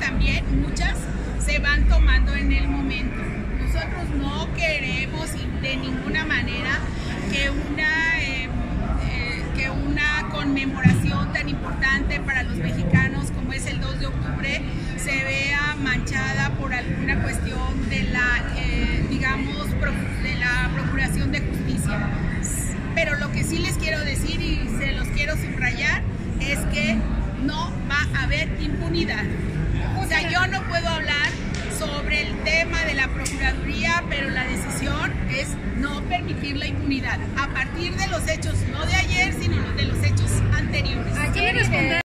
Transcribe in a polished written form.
también muchas se van tomando en el momento. Nosotros no queremos de ninguna manera que una conmemoración tan importante para los mexicanos como es el 2 de octubre se vea manchada por alguna cuestión de de la procuración de justicia. Pero lo que sí les quiero decir y se los quiero subrayar es que no va a haber impunidad. O sea, yo no puedo hablar sobre el tema de la Procuraduría, pero la decisión es no permitir la impunidad a partir de los hechos, no de ayer, sino de los hechos anteriores.